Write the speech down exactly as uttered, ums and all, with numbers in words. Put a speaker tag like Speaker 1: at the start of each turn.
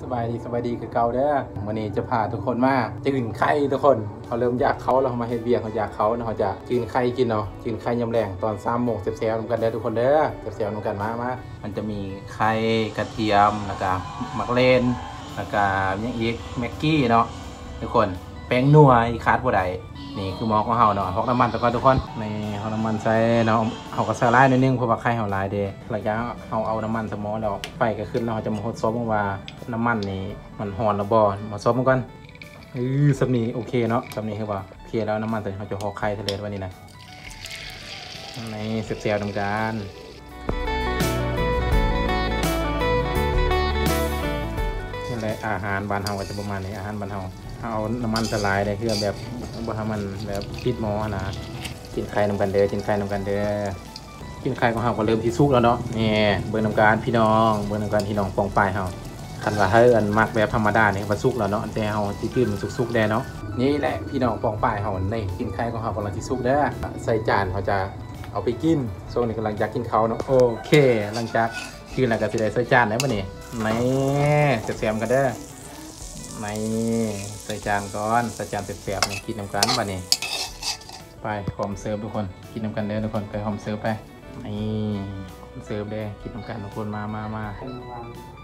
Speaker 1: สบายดีสบายดีคือเก่าเด้อวันนี้จะพาทุกคนมาจืนไข่ทุกคนเขาเริ่มอยากเขาเรามาเฮ็ดเบียร์เขาอยากเขาเขาจะจืนไข่กินเนาะจืนไข่ยำแรงตอนสามโมงเซลล์นำกันเด้อทุกคนเด้อเซลล์นำกันมามามันจะมีไข่กระเทียมแล้วก็มักเลนแล้วก็ยังอีกแม็กกี้เนาะทุกคนแป้งนัวอีขาดบ่ได้นี่คือหมอของเฮาเนาะพกน้ำมันตะกอนทุกคนในเฮาน้ำมันใส่เนาะเฮาก็ใส่ลายนิดนึงเพราะว่าไข่เฮาลายเด้หลังจากเฮาเอาน้ำมันสมอแล้วไฟก็ขึ้นแล้วเฮาจะมาทดสอบว่าน้ำมันนี่มันร้อนหรือบ่มาซอบมันก่อนเออสำนีโอเคเนาะสำนีคือว่าโอเคแล้วน้ำมันตัวนี้เฮาจะห่อไข่ทะเลไว้นี่นะในเสียบๆนำกันนี่แหละอาหารบ้านเฮาก็จะประมาณนี้อาหารบ้านเฮาเอาน้ำมันสลายได้คือแบบบ่ให้มันแบบปิดหม้อนะกินไข่นำกันเด้อกินไข่นำกันเด้อกินไข่ของเฮาก็เริ่มที่สุกแล้วเนาะนี่เบิ่งนำกันพี่น้องเบิ่งนำกันพี่น้องปองปลายเฮาคันว่าเฮาอันมักแบบธรรมดานี่ว่าสุกแล้วเนาะแต่เฮาสิกินมันสุกๆได้เนาะนี่แหละพี่น้องปองปลายเฮานี่กินไข่ของเฮากำลังสิสุกเด้อใส่จานเฮาจะเอาไปกินช่วงนี้กำลังอยากกินข้าวเนาะโอเคหลังจากกินแล้วก็สิได้ใส่จานแล้วบัดนี้นี่แซ่บๆกันเด้อไม่ใส่จานก่อนใส่จานเปียกๆนี่กินน้ำกันป่ะนี่ไปหอมเสิร์ฟทุกคนกินน้ำกันเด้อทุกคนไปหอมเสิร์ฟไปนี่เสิร์ฟเด้อกินน้ำกันทุกคนมามามา